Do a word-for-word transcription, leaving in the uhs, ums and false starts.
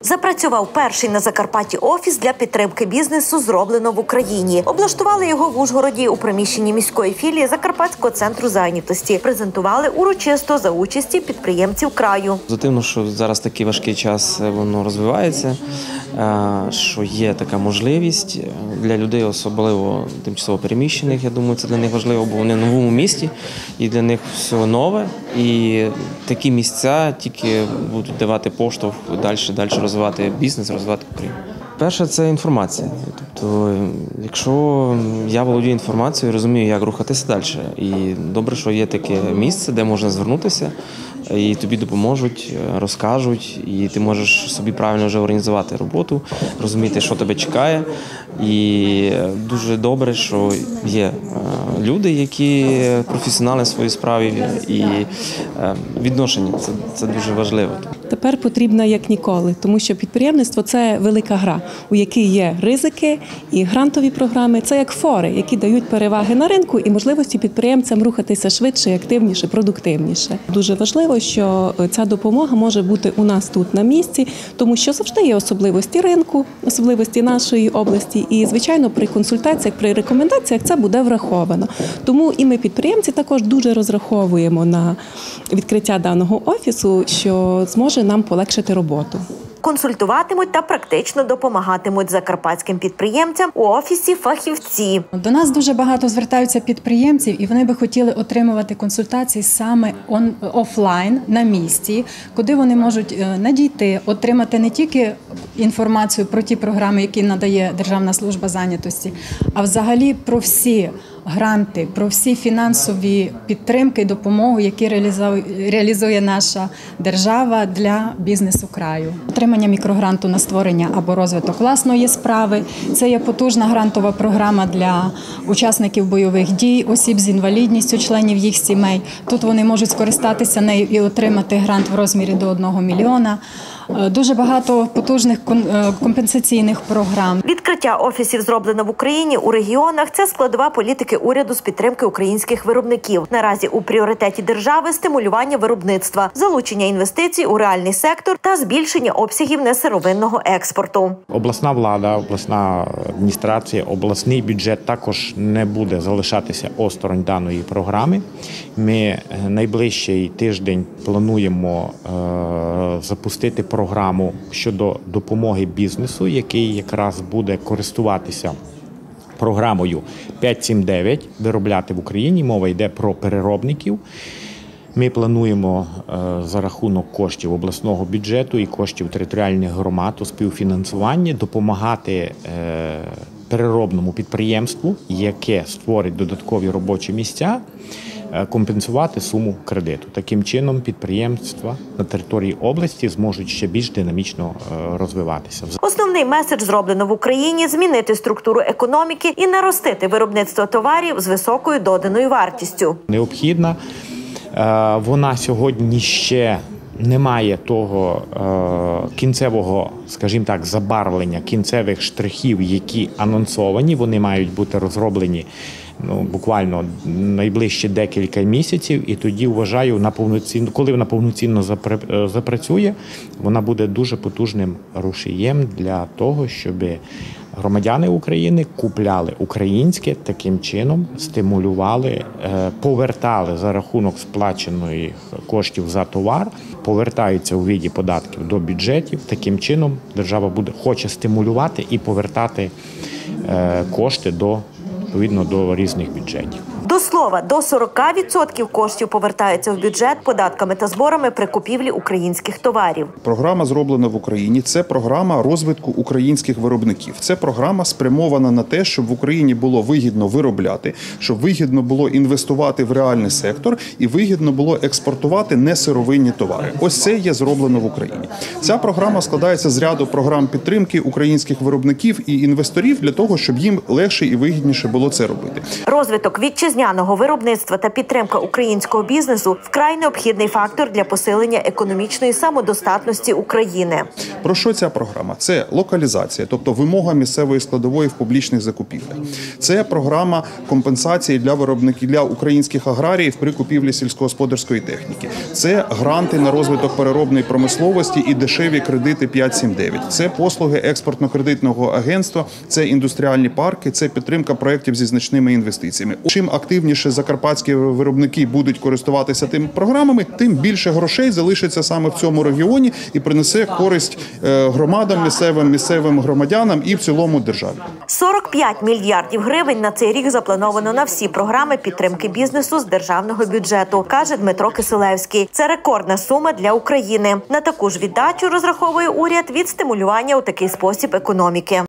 Запрацював перший на Закарпатті офіс для підтримки бізнесу «Зроблено в Україні». Облаштували його в Ужгороді у приміщенні міської філії Закарпатського центру зайнятості. Презентували урочисто за участі підприємців краю. Позитивно, що зараз такий важкий час воно розвивається, що є така можливість для людей, особливо тимчасово переміщених. Я думаю, це для них важливо, бо вони в новому місті і для них все нове. І такі місця тільки будуть давати поштовх далі, далі розвивати бізнес, розвивати Україну. Перше – це інформація. Тобто, якщо я володію інформацією, розумію, як рухатися далі. І добре, що є таке місце, де можна звернутися, і тобі допоможуть, розкажуть, і ти можеш собі правильно вже організувати роботу, розуміти, що тебе чекає. І дуже добре, що є люди, які професіонали в своїй справі, і відношення – це, це дуже важливо. Тепер потрібно як ніколи, тому що підприємництво – це велика гра, у якій є ризики і грантові програми. Це як фори, які дають переваги на ринку і можливості підприємцям рухатися швидше, активніше, продуктивніше. Дуже важливо, що ця допомога може бути у нас тут на місці, тому що завжди є особливості ринку, особливості нашої області. І, звичайно, при консультаціях, при рекомендаціях це буде враховано. Тому і ми, підприємці, також дуже розраховуємо на відкриття даного офісу, що зможе нам полегшити роботу. Консультуватимуть та практично допомагатимуть закарпатським підприємцям у офісі фахівці. До нас дуже багато звертаються підприємців, і вони би хотіли отримувати консультації саме он, офлайн, на місці, куди вони можуть надійти, отримати не тільки інформацію про ті програми, які надає Державна служба зайнятості, а взагалі про всі гранти, про всі фінансові підтримки і допомогу, які реалізує, реалізує наша держава для бізнесу краю. Отримання мікрогранту на створення або розвиток власної справи. Це є потужна грантова програма для учасників бойових дій, осіб з інвалідністю, членів їх сімей. Тут вони можуть скористатися нею і отримати грант в розмірі до одного мільйона. Дуже багато потужних компенсаційних програм. Відкриття офісів «Зроблено в Україні» у регіонах – це складова політики уряду з підтримки українських виробників. Наразі у пріоритеті держави – стимулювання виробництва, залучення інвестицій у реальний сектор та збільшення обсягів несировинного експорту. Обласна влада, обласна адміністрація, обласний бюджет також не буде залишатися осторонь даної програми. Ми найближчий тиждень плануємо е, запустити програму щодо допомоги бізнесу, який якраз буде користуватися програмою п'ять сім дев'ять «Виробляти в Україні». Мова йде про переробників. Ми плануємо за рахунок коштів обласного бюджету і коштів територіальних громад у співфінансуванні допомагати переробному підприємству, яке створить додаткові робочі місця, компенсувати суму кредиту. Таким чином підприємства на території області зможуть ще більш динамічно розвиватися. Основний меседж «Зроблено в Україні» – змінити структуру економіки і наростити виробництво товарів з високою доданою вартістю. Необхідна. Вона сьогодні ще не має того е, кінцевого, скажімо так, забарвлення, кінцевих штрихів, які анонсовані. Вони мають бути розроблені ну, буквально найближчі декілька місяців. І тоді, вважаю, на повноцінно, коли вона повноцінно запрацює, вона буде дуже потужним рушієм для того, щоб громадяни України купляли українське, таким чином стимулювали, повертали за рахунок сплаченої коштів за товар, повертаються у виді податків до бюджетів. Таким чином держава буде хоче стимулювати і повертати кошти до відповідно до різних бюджетів. До слова, до сорока відсотків коштів повертаються в бюджет податками та зборами при купівлі українських товарів. Програма «Зроблено в Україні» – це програма розвитку українських виробників. Це програма спрямована на те, щоб в Україні було вигідно виробляти, щоб вигідно було інвестувати в реальний сектор і вигідно було експортувати несировинні товари. Ось це є «Зроблено в Україні». Ця програма складається з ряду програм підтримки українських виробників і інвесторів для того, щоб їм легше і вигідніше було це робити. Розвиток вітчизняних вітчизняного виробництва та підтримка українського бізнесу – вкрай необхідний фактор для посилення економічної самодостатності України. Про що ця програма? Це локалізація, тобто вимога місцевої складової в публічних закупівлях. Це програма компенсації для виробників, для українських аграріїв при купівлі сільськогосподарської техніки. Це гранти на розвиток переробної промисловості і дешеві кредити п'ять сім дев'ять. Це послуги експортно-кредитного агентства, це індустріальні парки, це підтримка проєктів зі значними інвестиціями. Чим активніше закарпатські виробники будуть користуватися тими програмами, тим більше грошей залишиться саме в цьому регіоні і принесе користь громадам, місцевим, місцевим громадянам і в цілому державі. сорок п'ять мільярдів гривень на цей рік заплановано на всі програми підтримки бізнесу з державного бюджету, каже Дмитро Кисилевський. Це рекордна сума для України. На таку ж віддачу розраховує уряд від стимулювання у такий спосіб економіки.